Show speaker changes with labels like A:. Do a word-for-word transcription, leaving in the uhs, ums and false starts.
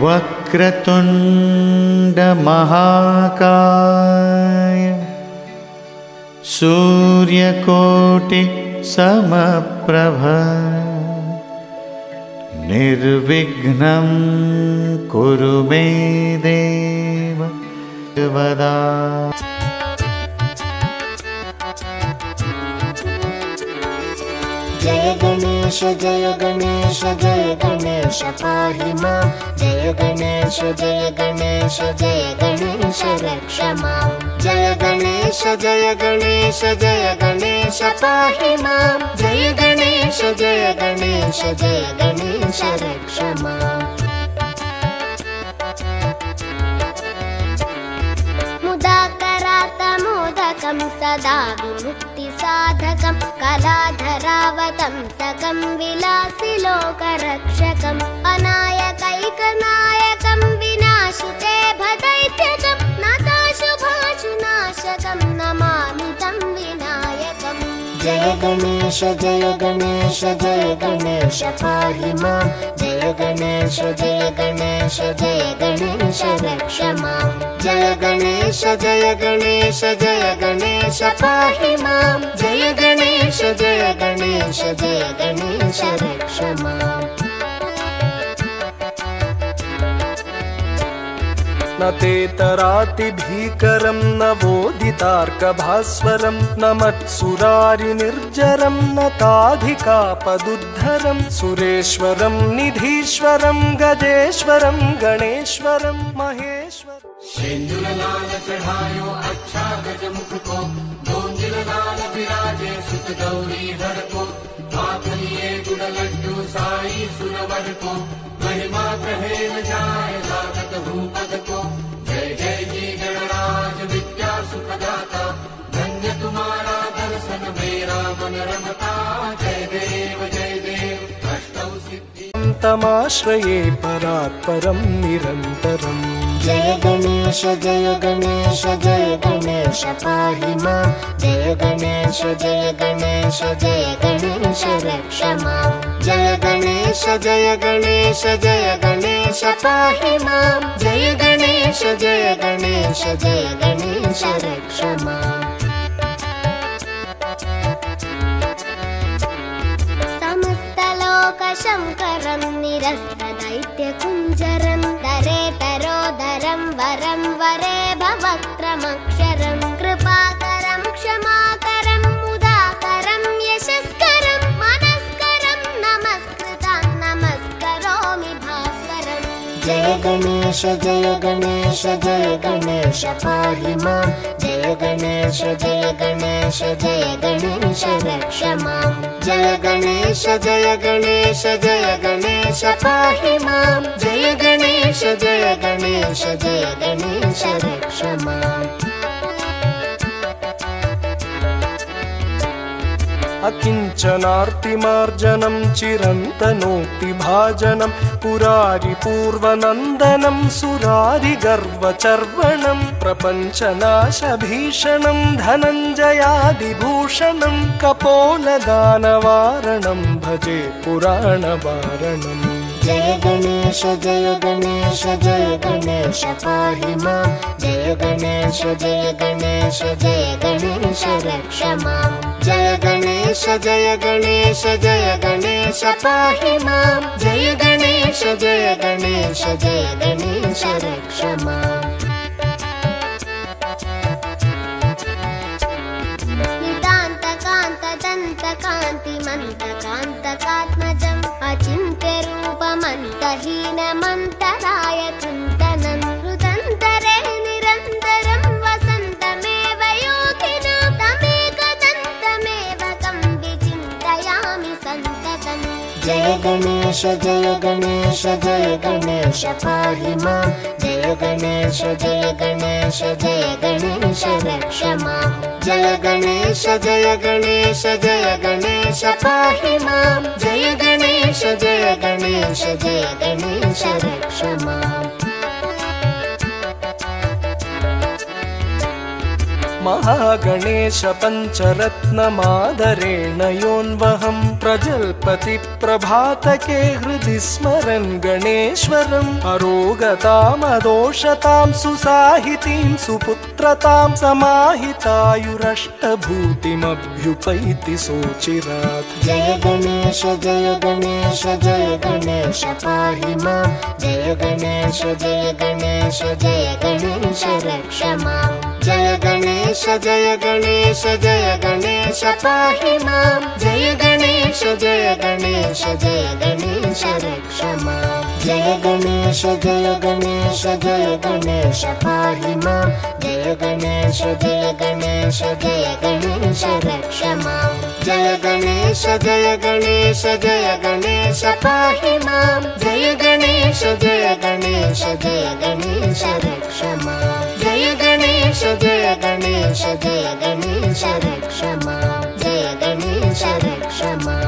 A: वक्रतुंड महाकाय सूर्यकोटि समप्रभ निर्विघ्नं कुरु मे देव सर्वदा।
B: जय गणेश जय गणेश जय गणेश पाहि मां। जय गणेश जय गणेश जय गणेश रक्ष मां। जय गणेश जय गणेश जय गणेश पाहि मां। जय गणेश जय गणेश जय गणेश रक्ष मां। मुदाकरातमोदकं सदा विमुक्तिसाधकं कलाधरावतंसकं विलासिलोकरक्षकम् अनायकैकनायकं विनाशिते भदैत्यकं नाथाशुभाशुनाशकं नमामि तं विनायकम्। जय गणेश जय गणेश जय गणेश पाहि मां। जय गणेश जय गणेश जय गणेश रक्ष मां। जय गणेश जय गणेश जय गणेश पाहि मां। जय गणेश जय गणेश जय गणेश रक्ष मां।
C: न तेतरातिभीकरं न बोधितार्कभास्वरं न मत्सुरारिनिर्जरं न ताधिकापदुद्धरं सुरेश्वरं निधीश्वरं गजेश्वरं गणेश्वरं महेश्वरम्।
D: शेंदुर लाल चढ़ायो अच्छा गजमुख को, गोंजिल लाल विराजे सुत गौरी धर को। हाथ लिए गुड़ लड्डू साई सुरवर को, महिमा कहे न जाए लागत हूँ पद को। जय जय जी गणराज विद्या सुखदाता, धन्य तुम्हारा दर्शन मेरा मन रमता। जय देव जय देव अष्टौ सिद्धि
C: तमाश्रये परात्परं निरन्तरम्।
B: जय गणेश जय गणेश जय गणेश पाहि मां। जय गणेश जय गणेश जय गणेश रक्ष मां। जय गणेश जय गणेश जय गणेश पाहि मां। जय गणेश जय गणेश जय गणेश रक्ष मां। समस्तलोकशङ्करं निरस्तदैत्यकुञ्जरं दरेतरोदरं वरं वरे भवक्त्रमक्षरं कृपाकरं क्षमाकरं मुदाकरं यशस्करं मनस्करं नमस्कृतं नमस्करोमि भास्वरम्। जय गणेश जय गणेश जय गणेश पाहि मां। जय गणेश जय गणेश जय गणेश रक्ष मां। जय गणेश जय गणेश जय गणेश पाहि मां। जय गणेश जय गणेश जय गणेश रक्ष मां।
C: अकिञ्चनार्तिमार्जनं चिरन्तनोक्तिभाजनं पुरारिपूर्वनन्दनं सुरारिगर्वचर्वणं प्रपञ्चनाशभीषणं धनञ्जयादिभूषणं कपोलदानवारणं भजे पुराणवारणम्।
B: जय गणेश जय गणेश जय गणेश पाहि मां। जय गणेश जय गणेश जय गणेश रक्ष मां। जय गणेश जय गणेश जय गणेश पाहि मां। जय गणेश जय गणेश जय गणेश रक्ष मां। नितान्तकान्तदन्तकान्तिमन्तकान्तकात्मजम् अचिन्त्यरूपमन्तहीनमन्तराय चिन्तनं हृदन्तरे निरन्तरं वसन्तमेव योगिना तमेकदन्तमेव तं विचिन्तयामि सन्ततम्। जय गणेश जय गणेश जय गणेश पाहि मां। जय गणेश जय गणेश जय गणेश रक्ष मां। जय गणेश जय गणेश जय गणेश पाहि मां। जय गणेश जय गणेश जय गणेश रक्ष मां।
C: महागणेश पञ्चरत्नमादरेण योऽन्वहं प्रजल्पति प्रभातके हृदि स्मरन् गणेश्वरम् अरोगतामदोषतां सुसाहितीं सुपुत्रतां समाहितायुरष्टभूतिमभ्युपैति सोचिरात्।
B: जय गणेश जय गणेश जय गणेश पाहि मां जय गणेश जय गणेश जय गणेश रक्ष मां जय गणेश जय गणेश जय गणेश पाहि मां जय गणेश जय गणेश जय गणेश रक्ष मां जय गणेश जय गणेश जय गणेश पाहि मां जय गणेश जय गणेश जय गणेश रक्ष मां जय गणेश जय गणेश जय गणेश पाहि मां जय गणेश जय गणेश जय गणेश रक्ष मां जय गणेश जय गणेश जय गणेश रक्ष मां जय गणेश रक्ष मां।